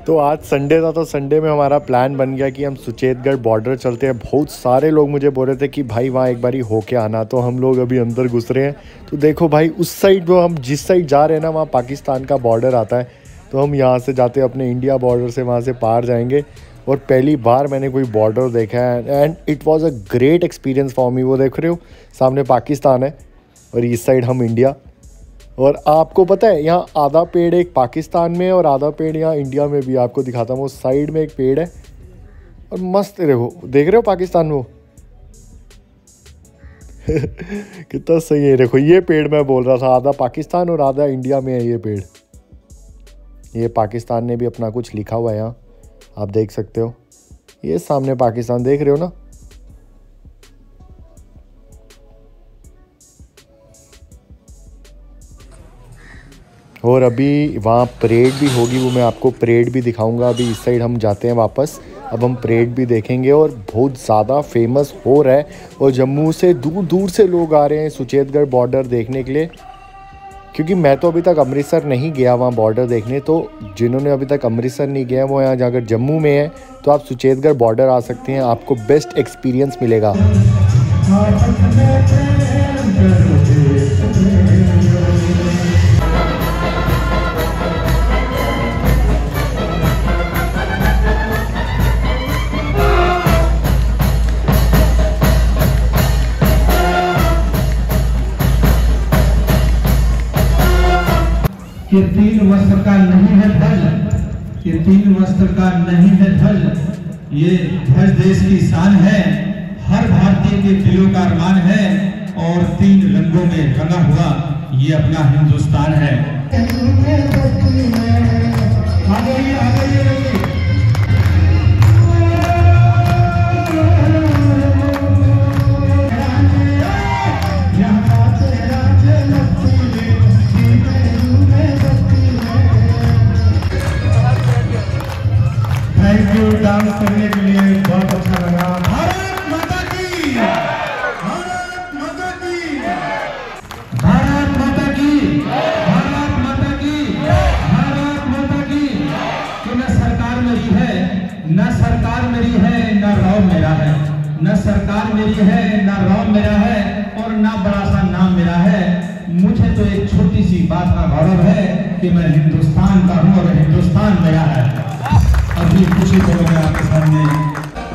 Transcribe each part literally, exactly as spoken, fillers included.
तो आज संडे था, तो संडे में हमारा प्लान बन गया कि हम सुचेतगढ़ बॉर्डर चलते हैं। बहुत सारे लोग मुझे बोल रहे थे कि भाई वहाँ एक बारी होके आना, तो हम लोग अभी अंदर घुस रहे हैं। तो देखो भाई, उस साइड जो हम जिस साइड जा रहे हैं ना, वहाँ पाकिस्तान का बॉर्डर आता है। तो हम यहाँ से जाते हैं अपने इंडिया बॉर्डर से, वहाँ से पार जाएंगे। और पहली बार मैंने कोई बॉर्डर देखा है and it was a great experience for me. वो देख रहे हो, सामने पाकिस्तान है और इस साइड हम इंडिया। और आपको पता है, यहाँ आधा पेड़ एक पाकिस्तान में और आधा पेड़ यहाँ इंडिया में भी। आपको दिखाता हूँ, वो साइड में एक पेड़ है और मस्त देखो, देख रहे हो पाकिस्तान वो कितना सही है। देखो ये पेड़ मैं बोल रहा था, आधा पाकिस्तान और आधा इंडिया में है ये पेड़। ये पाकिस्तान ने भी अपना कुछ लिखा हुआ है यहाँ, आप देख सकते हो। ये सामने पाकिस्तान देख रहे हो ना। और अभी वहाँ परेड भी होगी, वो मैं आपको परेड भी दिखाऊंगा। अभी इस साइड हम जाते हैं वापस, अब हम परेड भी देखेंगे। और बहुत ज़्यादा फेमस हो रहा है और जम्मू से दूर दूर से लोग आ रहे हैं सुचेतगढ़ बॉर्डर देखने के लिए। क्योंकि मैं तो अभी तक अमृतसर नहीं गया वहाँ बॉर्डर देखने, तो जिन्होंने अभी तक अमृतसर नहीं गया वो यहाँ जाकर जम्मू में है तो आप सुचेतगढ़ बॉर्डर आ सकते हैं, आपको बेस्ट एक्सपीरियंस मिलेगा। ये तीन वस्त्र का नहीं है ध्वज, ये तीन वस्त्र का नहीं है ध्वज, ये ध्वज देश की शान है, हर भारतीय के दिलों का अरमान है। और तीन रंगों में रंगा हुआ ये अपना हिंदुस्तान है। डांस करने के लिए बहुत अच्छा लगा। भारत माता की, भारत माता की, भारत माता की, भारत माता की, भारत माता की। कि न सरकार मेरी है, न सरकार मेरी है, न रॉ मेरा है, न सरकार मेरी है, न रॉ मेरा है और न बड़ा सा नाम मेरा है। मुझे तो एक छोटी सी बात का गौरव है कि मैं हिंदुस्तान का हूँ और हिंदुस्तान मेरा है। अभी खुशी को मैं आपके सामने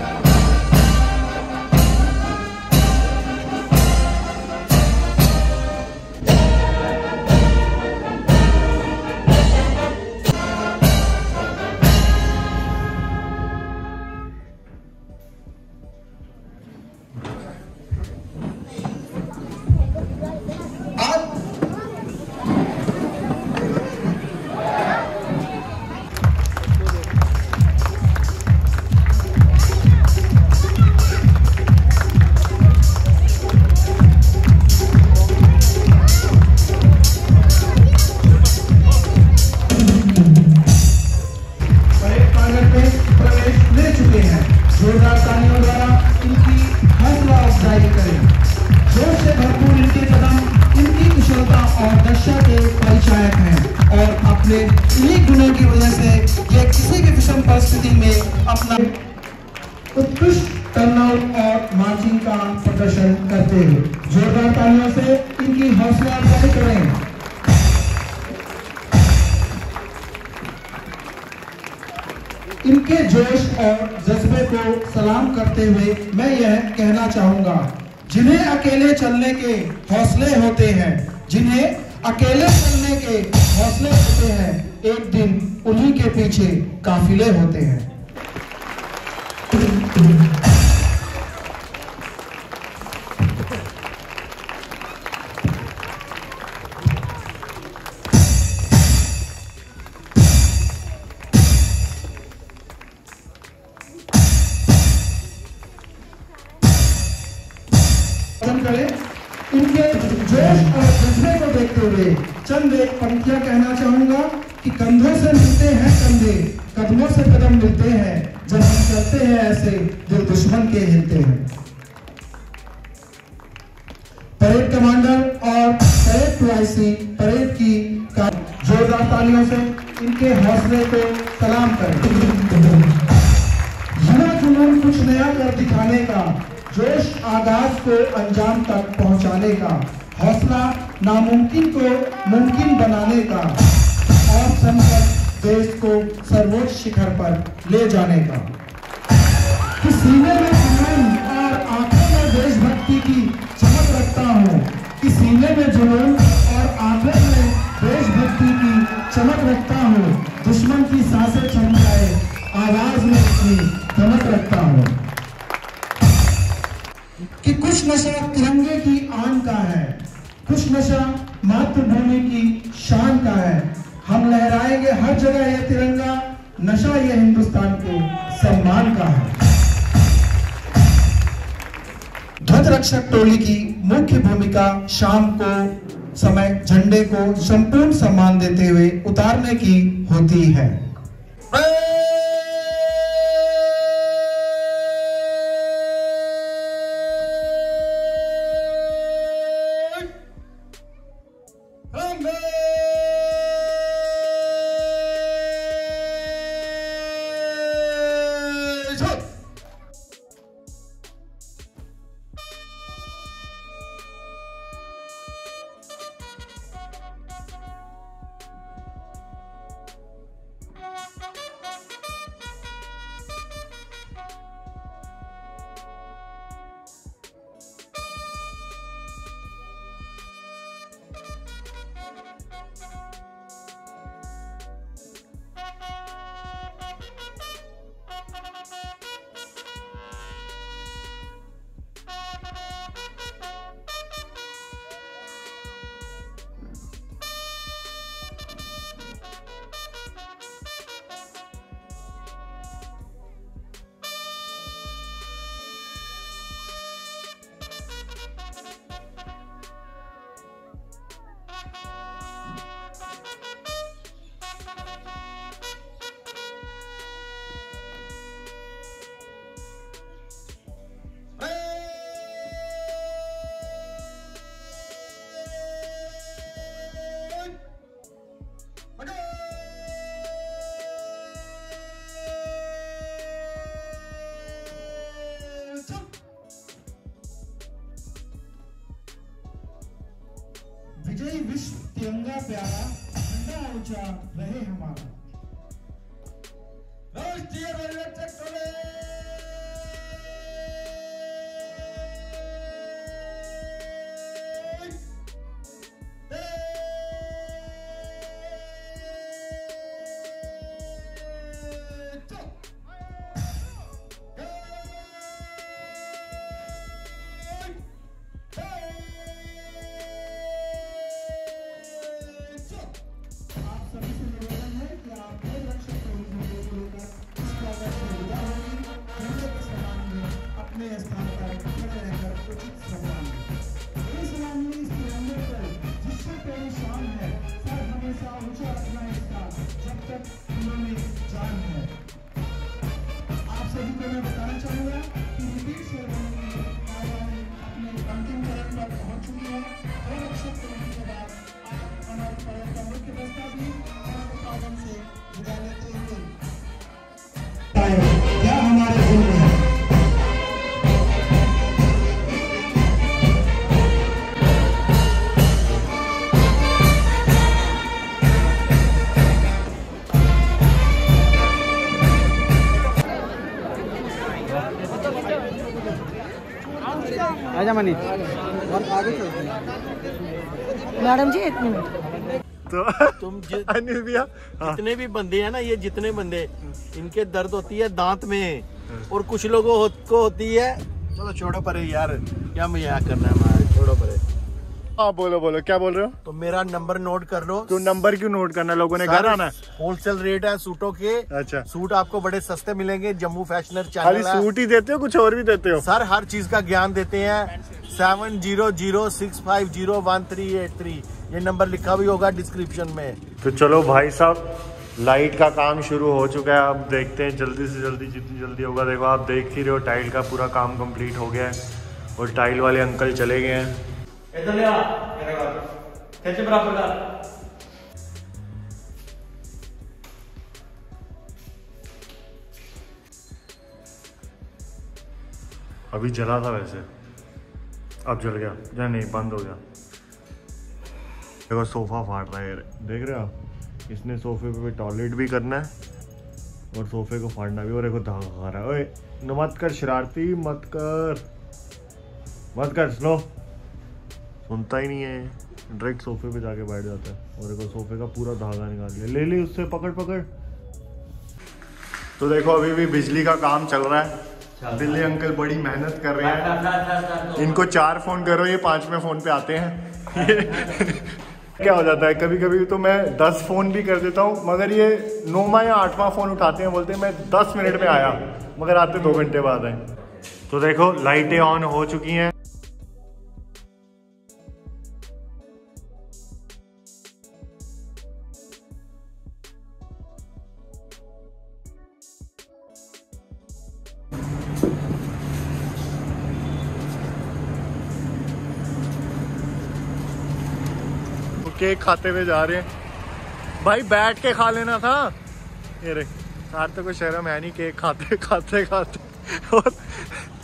इन्हीं गुणों की वजह से ये किसी भी विषम परिस्थिति में अपना उत्कृष्ट टर्नआउट और मार्चिंग का प्रदर्शन करते हैं। जोरदार तालियों से इनकी हौसला अफजाई करें। इनके जोश और जज्बे को सलाम करते हुए मैं यह कहना चाहूंगा, जिन्हें अकेले चलने के हौसले होते हैं, जिन्हें अकेले चलने के हौसले होते हैं, एक दिन उन्हीं के पीछे काफिले होते हैं। इनके जोश और जज्बे को देखते हुए चंद एक पंक्तियां कहना चाहूंगा कि कंधों से मिलते हैं कंधे, कदमों से कदम मिलते हैं, जब हम चलते हैं ऐसे दिल दुश्मन के हिलते हैं। परेड कमांडर और parade two I C parade की जोरदार तालियों से इनके हौसले को सलाम करें। युवा जुनून कुछ नया कर दिखाने का, जोश आगाज को अंजाम तक पहुंचाने का, हौसला नामुमकिन को मुमकिन बनाने का और संकल्प देश को सर्वोच्च शिखर पर ले जाने का। कि सीने में जुनून और आंखों में देशभक्ति की चमक रखता हूँ, कि सीने में जुनून और आंखों में देशभक्ति की चमक रखता हूँ, दुश्मन की सांसें थम जाए आवाज में अपनी धमक रखता हूँ। कि कुछ नशा तिरंगे की आन का है, कुछ नशा मातृभूमि की शान का है। हम लहराएंगे हर जगह यह तिरंगा, नशा यह हिंदुस्तान के सम्मान का है। ध्वज रक्षक टोली की मुख्य भूमिका शाम को समय झंडे को संपूर्ण सम्मान देते हुए उतारने की होती है। विजयी विश्व तिरंगा प्यारा, झंडा ऊंचा रहे हमारा। राष्ट्रीय रेलवे ट्रैक्टर क्या हमारे दिल में है। आजा मनीष और आगे चलते हैं। मैडम जी एक मिनट। तो तुम जि, अनिल भैया जितने भी बंदे हैं ना, ये जितने बंदे, इनके दर्द होती है दांत में, और कुछ लोगों हो, को होती है। चलो छोड़ो परे यार, क्या मजाक करना है हमारा, छोड़ो परे। हाँ बोलो बोलो, क्या बोल रहे हो? तो मेरा नंबर नोट कर लो। तो नंबर क्यों नोट करना, लोगों ने घर आना है? होलसेल रेट है सूटों के। अच्छा, सूट आपको बड़े सस्ते मिलेंगे। जम्मू फैशनर खाली चैनल सूट ही देते हो, कुछ और भी देते हो? सर हर चीज का ज्ञान देते हैं। Seven zero zero six five zero one three eight three ये नंबर लिखा भी होगा डिस्क्रिप्शन में। तो चलो भाई साहब, लाइट का काम शुरू हो चुका है। अब देखते हैं जल्दी से जल्दी, जितनी जल्दी होगा। देखो आप देख ही रहे हो, टाइल का पूरा काम कंप्लीट हो गया है और टाइल वाले अंकल चले गए हैं। अभी जला था वैसे, अब जल गया या नहीं, बंद हो गया। देखो सोफा फाड़ रहा है, देख रहे हो आप, इसने सोफे पे टॉयलेट भी करना है और सोफे को फाड़ना भी, और देखो धागा खा रहा है। ओए मत कर शरारती, मत कर मत कर, सुनो, सुनता ही नहीं है, डायरेक्ट सोफे पे जाके बैठ जाता है। और देखो सोफे का पूरा धागा निकाल लिया, ले ले उससे, पकड़ पकड़। तो देखो अभी भी बिजली का काम चल रहा है, बिल्ली अंकल बड़ी मेहनत कर रहे हैं। इनको चार फोन करो, ये पांचवें फोन पे आते हैं। क्या हो जाता है कभी कभी तो मैं दस फोन भी कर देता हूँ, मगर ये नौवां या आठवां फोन उठाते हैं, बोलते हैं मैं दस मिनट में आया, मगर आते दो घंटे बाद आए। तो देखो लाइटें ऑन हो चुकी हैं। केक खाते हुए जा रहे हैं भाई, बैठ के खा लेना था। ये रे यार, तो कोई शर्म है नहीं, केक खाते खाते खाते और